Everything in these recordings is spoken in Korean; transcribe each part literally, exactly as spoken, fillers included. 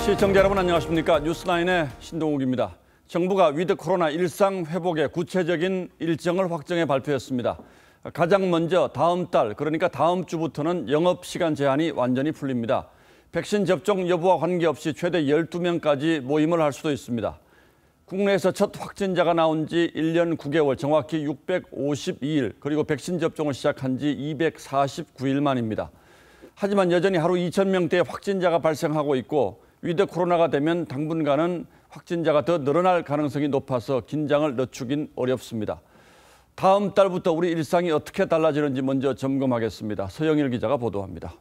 시청자 여러분 안녕하십니까. 뉴스나인의 신동욱입니다. 정부가 위드 코로나 일상 회복의 구체적인 일정을 확정해 발표했습니다. 가장 먼저 다음 달, 그러니까 다음 주부터는 영업시간 제한이 완전히 풀립니다. 백신 접종 여부와 관계없이 최대 열두 명까지 모임을 할 수도 있습니다. 국내에서 첫 확진자가 나온 지 일 년 구 개월, 정확히 육백오십이 일, 그리고 백신 접종을 시작한 지 이백사십구 일 만입니다. 하지만 여전히 하루 이천 명대의 확진자가 발생하고 있고 위드 코로나가 되면 당분간은 확진자가 더 늘어날 가능성이 높아서 긴장을 늦추긴 어렵습니다. 다음 달부터 우리 일상이 어떻게 달라지는지 먼저 점검하겠습니다. 서영일 기자가 보도합니다.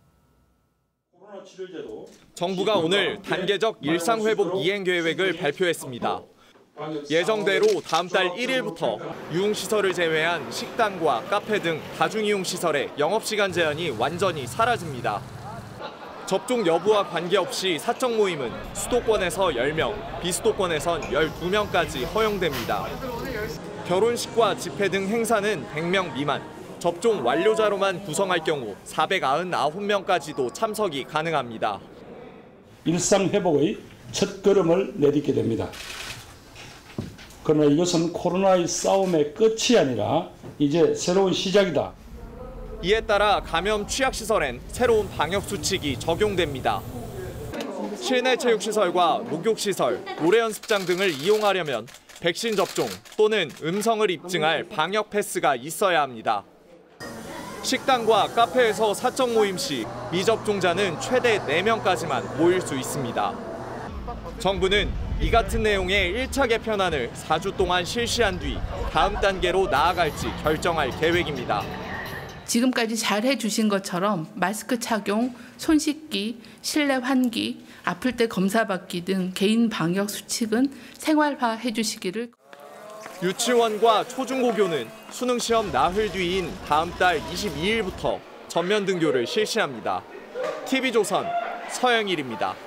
정부가 오늘 단계적 일상회복 이행 계획을 발표했습니다. 예정대로 다음 달 일 일부터 유흥시설을 제외한 식당과 카페 등 다중이용시설의 영업시간 제한이 완전히 사라집니다. 접종 여부와 관계없이 사적 모임은 수도권에서 열 명, 비수도권에선 열두 명까지 허용됩니다. 결혼식과 집회 등 행사는 백 명 미만, 접종 완료자로만 구성할 경우 사백구십구 명까지도 참석이 가능합니다. 일상 회복의 첫 걸음을 내딛게 됩니다. 그러나 이것은 코로나의 싸움의 끝이 아니라 이제 새로운 시작이다. 이에 따라 감염 취약시설엔 새로운 방역수칙이 적용됩니다. 실내 체육시설과 목욕시설, 노래연습장 등을 이용하려면 백신 접종 또는 음성을 입증할 방역 패스가 있어야 합니다. 식당과 카페에서 사적 모임 시 미접종자는 최대 네 명까지만 모일 수 있습니다. 정부는 이 같은 내용의 일 차 개편안을 사 주 동안 실시한 뒤 다음 단계로 나아갈지 결정할 계획입니다. 지금까지 잘 해주신 것처럼 마스크 착용, 손 씻기, 실내 환기, 아플 때 검사받기 등 개인 방역 수칙은 생활화해 주시기를. 유치원과 초중고교는 수능 시험 나흘 뒤인 다음 달 이십이 일부터 전면 등교를 실시합니다. 티비조선 서영일입니다.